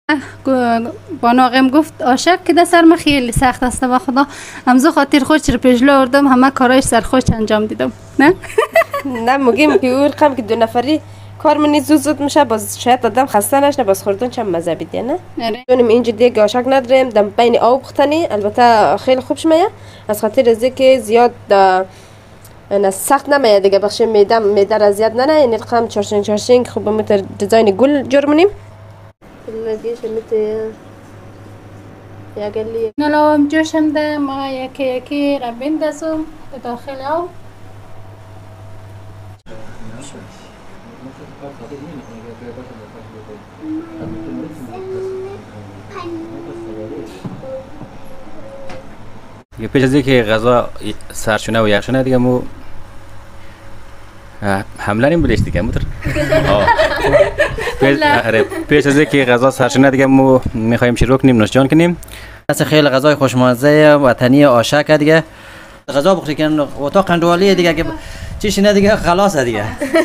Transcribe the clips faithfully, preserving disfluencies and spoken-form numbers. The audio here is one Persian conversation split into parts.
بانو آقایم گفت آشک که دست سرم خیلی سخت است با خدا همزو خاطر خودش رو پیشلو آوردم همه کارایش سر خودش انجام دیدم نه نه میگیم که اون رقم که دو نفری کار منی زود زود میشه باز شاید آدم خسته نشه باز خوردن چند مزه بیده نه دونیم اینجا دیگه آشک نداریم دم بین آب بختنی البته خیلی خوب شمیه از خاطر از که زیاد نه سخت نمیه دیگه بخش میده میده را زیاد نه نه این رقم چارشنگ چارشنگ خوب متر دیزاین گل جرمونیم لذیذ متر یا گلی نلام جوشم ده ما یکی یکی را بندازم به داخل آب پیش از اینکه غذا سرشونه و یخشونه دیگه مو حمله نیم بلیش دیگه موتر پیش از اینکه غذا سرشونه دیگه مو میخوایم شروع کنیم نوشجان کنیم اصلا خیلی غذای خوشمزه وطنی آشک دیگه غذا بخوری کن اتاق قندوالی دیگه که چیش نه دیگه خلاصه دیگه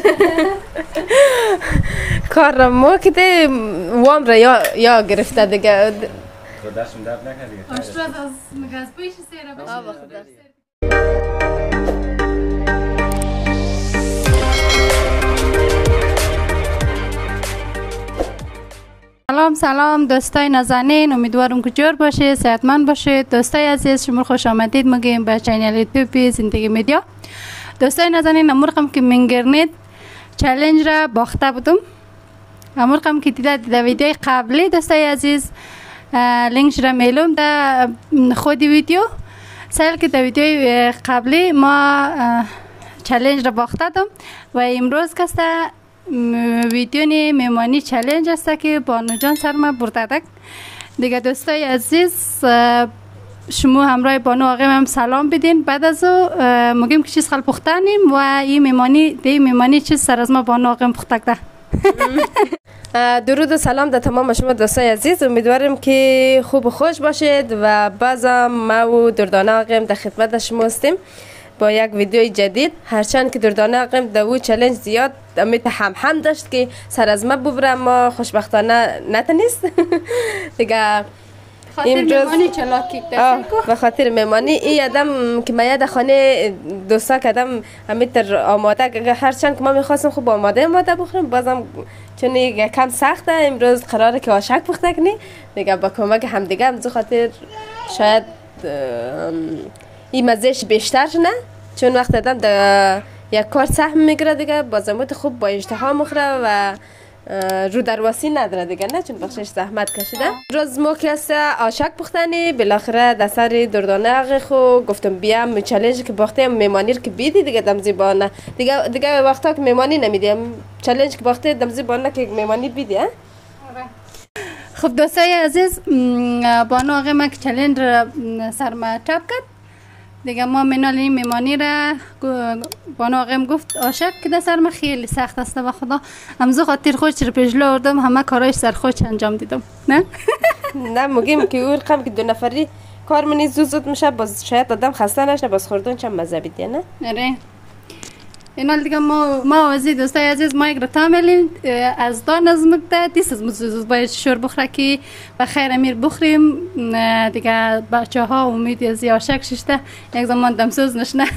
کار ما کده وام را یا یا گرفته دیگه دستم درد نکنه دیگه آشپز از مغاز پیش سیره بشه سلام سلام دوستای نازنین امیدوارم که جور باشید صحتمند باشید دوستای عزیز شما خوش آمدید میگیم به چینل یوتیوب زندگی میدیا دوستای نازنین امروز که منگرنید چالش را باخته بودم امروز که دیده دیده ویدیو قبلی دوستای عزیز لینکش را میلوم در خود ویدیو سال که در ویدیو قبلی ما چالش را باخته دم و امروز کسته ویدیو نی میمانی چالش است که بانو جان سر ما برده دیگه دوستای عزیز شما همراه بانو آقایم هم سلام بدین بعد از او مگیم که چیز خل پختنیم و این میمانی دی میمانی چیز سر از ما بانو آقایم پخته ده درود و سلام در تمام شما دوستای عزیز امیدوارم که خوب و خوش باشید و بازم ما و دردانه آقایم در خدمت شما هستیم با یک ویدیوی جدید هرچند که دردانه آقایم در او چالش زیاد امید هم هم داشت که سر از ما ببرم ما خوشبختانه نتونست دیگه خاطر میمانی چلاکی به خاطر میمانی این آدم که ما در خانه دوستا کردم امید آماده هرچند که ما میخواستم خوب آماده آماده بخورم بازم چون یکم سخته امروز قراره که آشک پخته کنی دیگه با کمک هم دیگه هم خاطر شاید این مزهش بیشتر نه چون وقت آدم در یک کار سهم میگیره دیگه بازم خوب با اشتها مخوره و رو درواسی نداره دیگه نه چون بخشش زحمت کشیده روز ما که است آشک پختنی بالاخره در سر دردانه آقا خو گفتم بیام چالش که باخته میمانی که بیدی دیگه دم زیبانه دیگه دیگه وقتا که میمانی نمیدیم چالش که باخته دم زیبانه که میمانی بیدی ها خب دوستای عزیز بانو آقا ما که چالش سر ما چاپ کرد دیگه ما منال این میمانی را بانو آقایم گفت آشک که در سرم خیلی سخت است با خدا همزو خاطر خودش رو پیشلو آوردم همه کارایش سر خودش انجام دیدم نه نه میگیم که اون رقم که دو نفری کار منی زود زود میشه باز شاید آدم خسته نشه باز خوردن چند مزه بیده نه آره اینال دیگه ما ما عزیز دوستای عزیز ما یک رتا میلیم از دان از مقدار دیست از مزوز باید شور بخوره که بخیر امیر بخوریم دیگه بچه ها امید از آشک ششته یک زمان دمسوز نشنه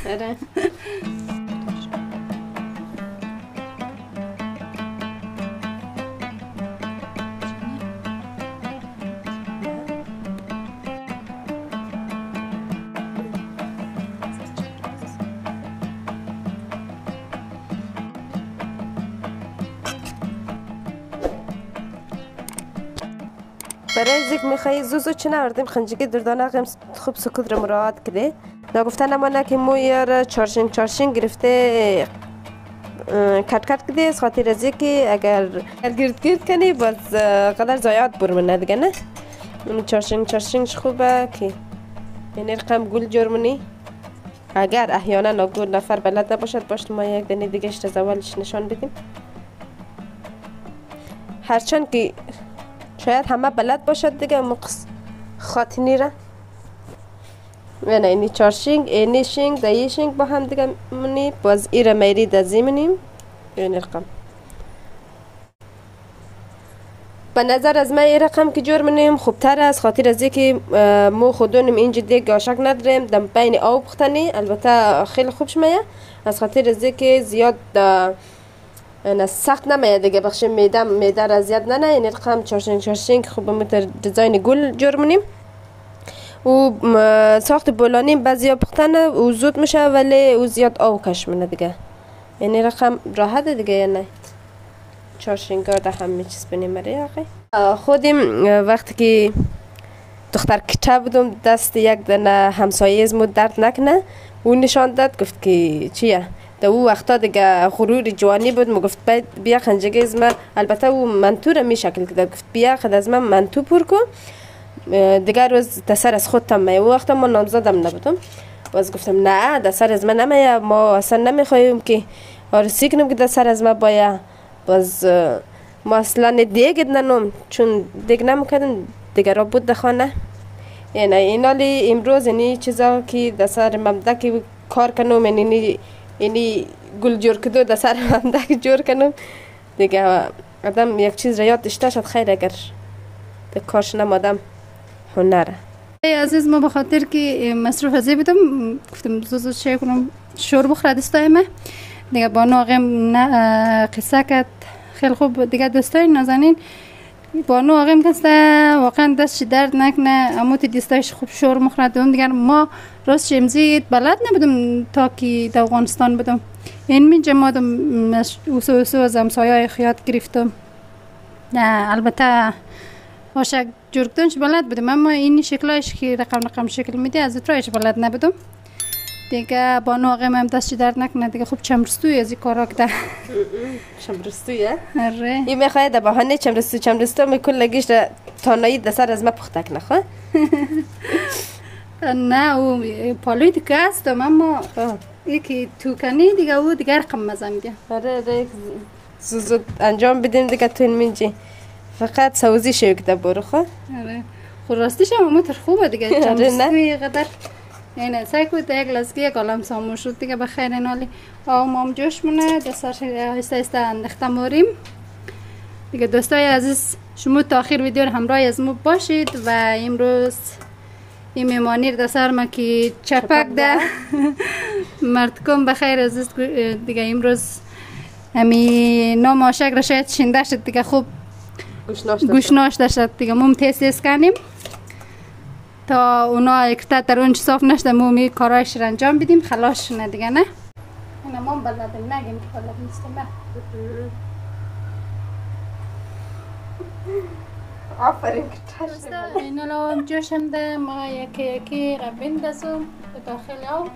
برای ذکر میخوایی زوزو چه نوردیم خنجگی دردانه آقایم خوب سکوت رو مراعات کده نگفتن نمانه که مو یار چارشنگ چارشنگ گرفته کٹ کٹ کده از خاطر از که اگر گرد گرد کنی باز قدر زایات برمونه دیگه نه چارشنگ چارشنگش خوبه که یعنی رقم گل جرمونی اگر احیانا نگول نفر بلد نباشد باشد ما یک دنی دیگه اشت زوالش نشان بدیم هرچند که شاید همه بلد باشد دیگه مقص خاطنی را و نه اینی چارشنگ اینی شنگ دایی شنگ با هم دیگه منی باز ایره میری دزی منیم این رقم به نظر از من این رقم که جور منیم خوبتر است، خاطر از اینکه ما خودونم اینجا دیگه آشک نداریم دم بین آب پختنی، البته خیلی خوب شمیه از خاطر از اینکه زیاد نه سخت نمیه دیگه، بخش میده میده را زیاد نه نه. این رقم چارشنگ چارشنگ خوب متر دیزاین گل جور منیم و ساخت بولانیم بعضی پختنه و زود میشه ولی او زیاد آب کش منه دیگه. یعنی رقم راحت دیگه یا نه چارشنگار ده همه چیز بینیم مره آقای خودیم وقتی که دختر کچه بودم دست یک دنه همسایه از مود درد نکنه او نشان داد گفت که چیه در او وقتا دیگه غرور جوانی بود ما گفت بیا خنجگی از من، البته او منتو را می شکل کده گفت بیا خد از من منتو پر کن دیگر روز دسر از خود تم او وقتا ما نامزدم نبودم باز گفتم نه دسر از من نمیه ما اصلا نمیخوایم که آرسی کنم که دسر از من باید باز ما اصلا دیگه ننم چون دیگه نمیکردم دیگه را بود دخانه. یعنی این حالی امروز اینی چیزا که دسر ممده که کار کنم اینی اینی گل جور کدو دسر ممده که جور کنم دیگه آدم یک چیز را یاد داشته شد خیر اگر دیگه کارش نمادم هنره. عزیز ما به خاطر که مصروف ازی بودم گفتم زوزو چه کنم شور بخوره دستای دیگه با ناغم قصه کرد خیلی خوب دیگه دوستای نازنین بانو آقایم کسته واقعا دستش درد نکنه اما تی دستایش خوب شور مخوردم دیگر ما راست شمزی بلد نبودم تا که در افغانستان بودم این من جمعادم اوسو اوسو از همسایه خیاط گرفتم نه البته آشک جورکتونش بلد بودم اما این شکلایش که رقم رقم شکل میده از اترایش بلد نبودم دیگه بانو آقایم هم دستش درد نکنه دیگه خوب چمرستوی از این کارا کده چمرستویه؟ اره این میخواه در بحانه چمرستو چمرستو میکن لگیش در تانایی دسر از ما پختک نخواه؟ نه او پالوی دیگه هستم اما یکی توکنی دیگه او دیگه رقم مزه میده آره دیگه زود انجام بدیم دیگه تو این منجی فقط سوزی شوی کده برو خواه؟ آره خود راستیش هم امو تر خوبه دیگه چمرستوی قدر اینه سعی کنید یک لحظه یک عالم سامون شد دیگه بخیر این حالی آم آم جوش مونه دستاش آهسته آهسته انداخته ماریم دیگه دوستای عزیز شما تا آخر ویدیو رو همراه از ما باشید و امروز این میمانی رو دستار ما که چپک ده مردکم بخیر عزیز دیگه امروز همی نام آشک را شاید شنده شد دیگه خوب گوشناش داشت دیگه مم تیست تیست کنیم تا اونا اکتا در اونچ صاف نشده مومی کارایش را انجام بدیم خلاص شنه دیگه نه اینا ما بلدم نگیم که بلد نیستم آفرین کتر اینا لام جوشم ده ما یکی یکی را بندازم به داخل آب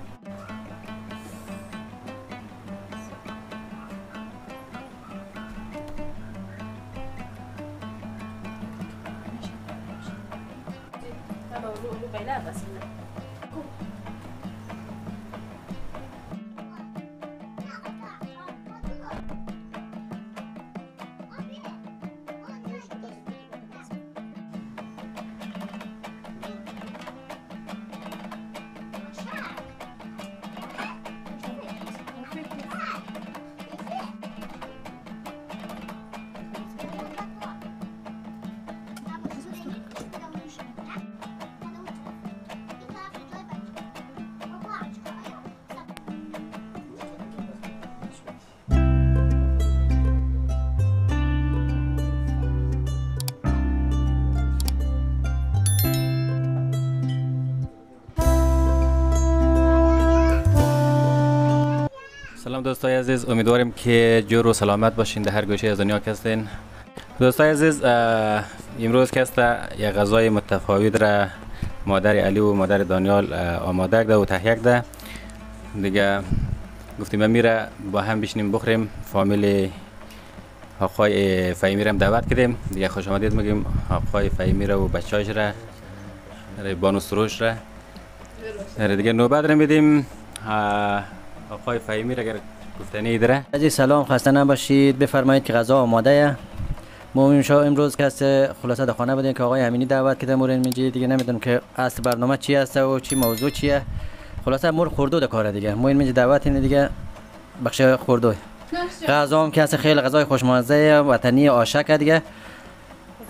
سلام دوستای عزیز امیدواریم که جور و سلامت باشین در هر گوشه از دنیا هستین. دوستای عزیز امروز کسته یک غذای متفاوت را مادر علی و مادر دانیال آماده کرده و تهیه کرده دیگه گفتیم میره با هم بشینیم بخوریم. فامیل آقای فهیمی را هم دعوت کردیم دیگه خوش آمدید میگیم آقای فهیمی را و بچه‌هاش را بانو سروش را دیگه نوبت را میدیم آقای فهیمی را اگر گفتنی داره. عزیز سلام خسته نباشید بفرمایید که غذا آماده ما امروز که خلاصه در خانه بودیم که آقای امینی دعوت کرده مورین میجی دیگه نمیدونم که اصل برنامه چی است و چی موضوع چیه خلاصه مور خوردو در کار دیگه مورین میجی دعوت اینه دیگه بخش خوردو غذا هم که خیلی غذای خوشمزه وطنی آشک دیگه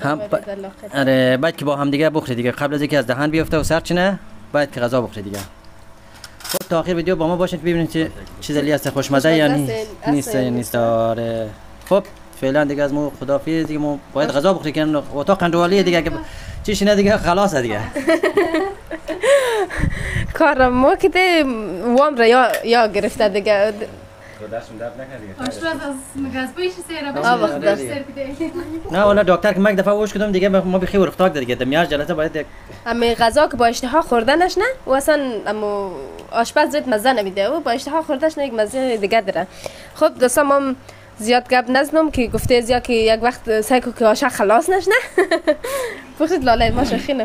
هم ب... آره باید که با هم دیگه بخوری دیگه، قبل از اینکه از دهن بیفته و سرچینه باید که غذا بخوری دیگه. خب تا آخر ویدیو با ما باشین که ببینید چه چیزی هست، خوشمزه یا نیست نیست. آره خب فعلا دیگه از مو خدافظ دیگه، ما باید غذا بخوریم که اتاق قندوالی دیگه که چیش نه دیگه خلاص دیگه. کارم ما که وام را یا یا گرفته دیگه. آشپز از مغازبایش سیره بشه. نه والا دکتر که من دفعه وش کردم دیگه ما بخیر ورفتاک دیگه دمیاج جلسه باید اما غذا که با اشتها خوردنش نه و اصلا اما آشپز زیاد مزه نمیده و با اشتها خوردنش نه یک مزه دیگه داره. خب دوستان ما زیاد گپ نزنم که گفته زیاد که یک وقت سعی کو که آش خلاص نشه. بخشید لاله ما شخینه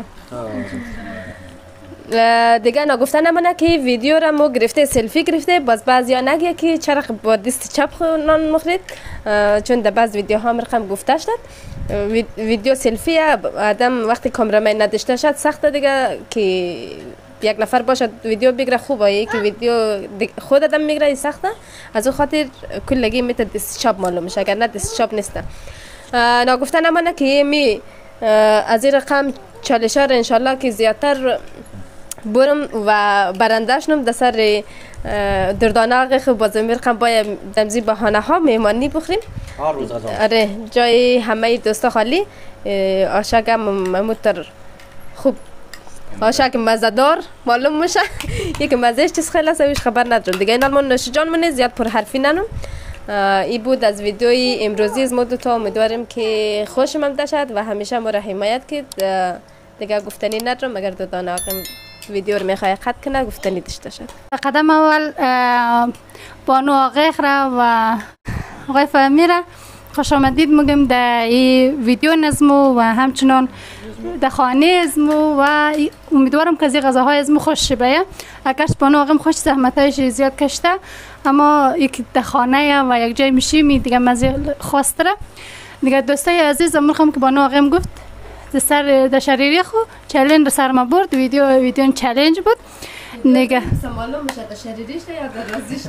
دیگه نگفته نمونه که ویدیو را ما گرفته سلفی گرفته، باز بعضیا نگه که چرا با دست چپ نان مخرید، چون در بعض ویدیوها مرقم گفته شد ویدیو سلفی آدم وقتی کامرامن نداشته شد سخته دیگه که یک نفر باشد ویدیو بگیره خوبه، که ویدیو خود آدم میگیره سخته، از اون خاطر کلگی میت دست چپ معلوم میشه، اگر نه دست چپ نیست. نگفته نمونه که می از این رقم چالش‌ها را انشالله که زیادتر برم و برنده‌شنم در سر دردانه خو با زمیر قم باید دمزی بهانه ها میمانی بخوریم. هر روز غذا. آره جای همه دوستا خالی آشاک مموتر خوب آشاک مزدار معلوم میشه. یک مزهش چیز خیلی سویش خبر ندارم دیگه. اینا من نوش جان من زیاد پر حرفی ننم. ای بود از ویدیوی امروزی از ما دو تا، امیدوارم که خوشم آمده شد و همیشه ما را حمایت کنید. دیگه گفتنی ندارم، اگر دو دانه ویدیو رو میخوای قطع کنه گفتنی داشته شد. قدم اول بانو آقای را و آقای فهمی را خوش آمدید میگم در این ویدیو نظمو و همچنان در خانه ازمو و امیدوارم که از این غذاهای ازمو خوش بیه. اگرش بانو آقایم خوش زحمتایش زیاد کشته، اما یک در خانه و یک جای میشیمی دیگه مزه خاص داره دیگه. دوستای عزیز امروز که بانو آقایم گفت در سر در شریری خو چالش در سر ما برد، ویدیو ویدیو چالش بود دیگه. معلوم میشه در شریریش یا در رازیش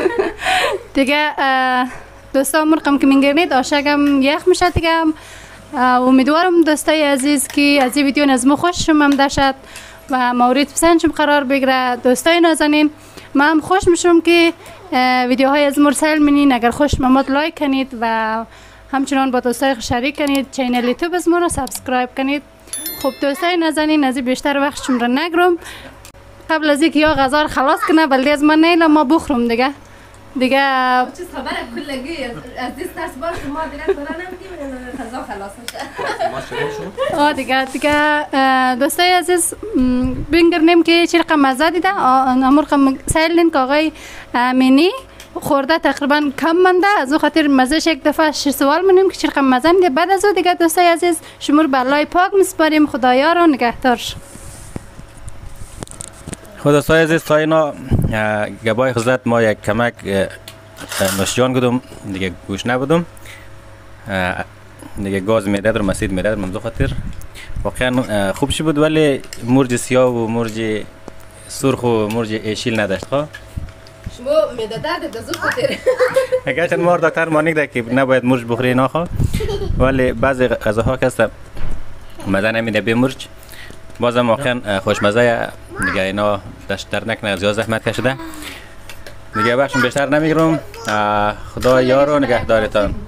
دیگه. دوستا مرقم که میگیرید آشاگم یخ میشه دیگه. امیدوارم دوستای عزیز که از این ویدیو نظم خوششون آمده شد و مورد پسندشون قرار بگیره. دوستای نازنین من هم خوش میشم که ویدیوهای از مرسل منین، اگر خوش ممد لایک کنید و همچنان با دوستای شریک کنید، چینل یوتیوب از ما رو سابسکرایب کنید. خب دوستای نازنین از بیشتر وقتشون رو نگرم، قبل از اینکه یا غذا رو خلاص کنه بلدی از من نیلا ما بخورم دیگه دیگه. چیز خبره کلگی از دست دست باش ما دیگه دارن نمیدیم غذا خلاص میشه. آه دیگه دیگه دوستای عزیز بینگرنیم که چی رقم مزه دیده. امور رقم سایلین که آقای امینی خورده تقریبا کم منده، از اون خاطر مزهش یک دفعه شش سوال منیم که چی رقم مزه میده. بعد از اون دیگه دوستای عزیز شما رو بالای پاک میسپاریم. خدایا رو نگهدار. دوستای عزیز تا اینا گبای خزلت ما یک کمک نوشیان گدم دیگه گوش نبودم دیگه گاز میده در مسید میده منظور خاطر واقعا خوب شی بود، ولی مرج سیاه و مرج سرخ و مرج ایشیل نداشت. خواه شما میده درد دزو خاطر اگر چند مار دکتر مانیک ده که نباید مرج بخوری نخوا، ولی بعضی غذاها که است مزه نمیده به مرج، بازم واقعا خوشمزه دیگه. اینا دست در نکنه زیاد زحمت کشیده دیگه. بخشم بیشتر نمیگیرم. خدا یار و نگهدارتان.